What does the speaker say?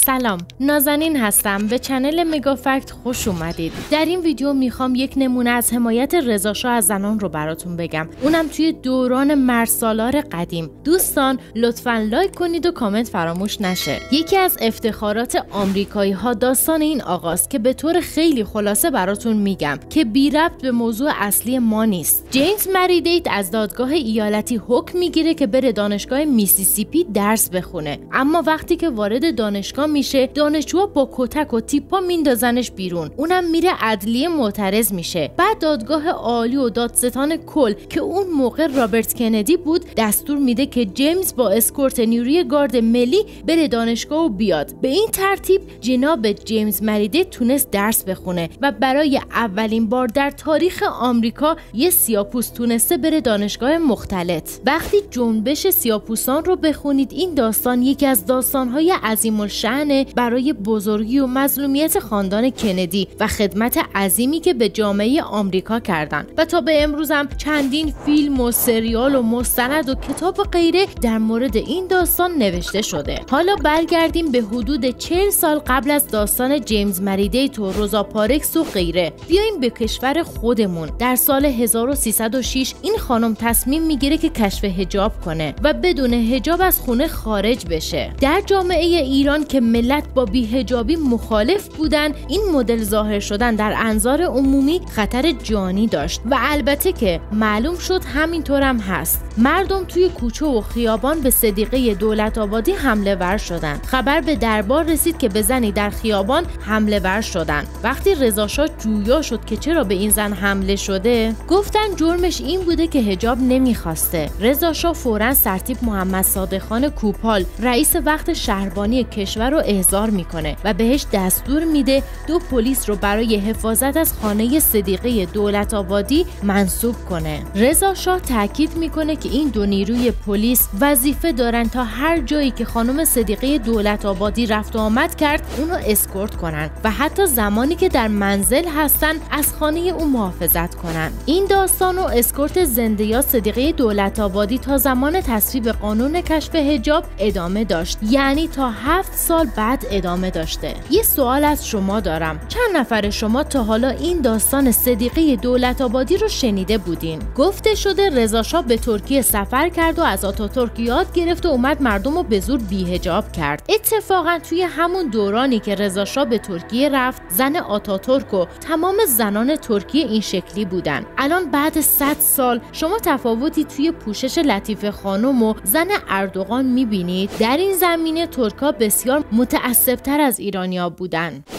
سلام، نازنین هستم. به چنل مگافکت خوش اومدید. در این ویدیو میخوام یک نمونه از حمایت رضا شاه از زنان رو براتون بگم، اونم توی دوران مرسالار قدیم. دوستان لطفاً لایک کنید و کامنت فراموش نشه. یکی از افتخارات آمریکایی ها داستان این آقاست که به طور خیلی خلاصه براتون میگم که بی ربط به موضوع اصلی ما نیست. جیمز مری دیت از دادگاه ایالتی حکم میگیره که بره دانشگاه میسیسیپی درس بخونه، اما وقتی که وارد دانشگاه میشه دانشجوها با کتک و تیپا میندازنش بیرون. اونم میره عدلیه معترض میشه. بعد دادگاه عالی و دادستان کل که اون موقع رابرت کندی بود دستور میده که جیمز با اسکورت نیروی گارد ملی بره دانشگاه و بیاد. به این ترتیب جناب جیمز مری دیت تونست درس بخونه و برای اولین بار در تاریخ آمریکا یه سیاه‌پوست تونسته بره دانشگاه مختلط. وقتی جنبش سیاه‌پوستان رو بخونید این داستان یکی از داستان‌های عظیم‌الشأن برای بزرگی و مظلومیت خاندان کندی و خدمت عظیمی که به جامعه آمریکا کردند و تا به امروز هم چندین فیلم و سریال و مستند و کتاب و غیره در مورد این داستان نوشته شده. حالا برگردیم به حدود 40 سال قبل از داستان جیمز مری دیت و روزا پارکس و غیره. بیایم به کشور خودمون. در سال 1306 این خانم تصمیم میگیره که کشف حجاب کنه و بدون حجاب از خونه خارج بشه. در جامعه ایران که ملت با بی‌حجابی مخالف بودن، این مدل ظاهر شدن در انظار عمومی خطر جانی داشت و البته که معلوم شد همینطور هم هست. مردم توی کوچه و خیابان به صدیقه دولت آبادی حمله ور شدن. خبر به دربار رسید که به زنی در خیابان حمله ور شدن. وقتی رضا شاه جویا شد که چرا به این زن حمله شده، گفتن جرمش این بوده که حجاب نمیخواسته. رضا شاه فوراً سرتیپ محمد صادق خان کوپال رئیس وقت شهربانی کشور رو احضار میکنه و بهش دستور میده 2 پلیس رو برای حفاظت از خانه صدیقه دولت آبادی منصوب کنه. رضا شاه تاکید میکنه که این 2 نیروی پلیس وظیفه دارن تا هر جایی که خانم صدیقه دولت آبادی رفت و آمد کرد اونو اسکورت کنن و حتی زمانی که در منزل هستن از خانه اون محافظت کنن. این داستان و اسکورت زنده یا صدیقه دولت آبادی تا زمان تصویب قانون کشف حجاب ادامه داشت، یعنی تا 7 سال بعد ادامه داشته. یه سوال از شما دارم، چند نفر شما تا حالا این داستان صدیقه دولت آبادی رو شنیده بودین؟ گفته شده رضا شاه به ترکیه سفر کرد و از آتاتورک یاد گرفت و اومد مردم رو به زور بی‌حجاب کرد. اتفاقا توی همون دورانی که رضا شاه به ترکیه رفت، زن آتاتورک و تمام زنان ترکیه این شکلی بودن. الان بعد 100 سال شما تفاوتی توی پوشش لطیفه خانم و زن اردوغان میبینید؟ در این زمینه ترکا بسیار متعصب‌تر از ایرانیا بودن.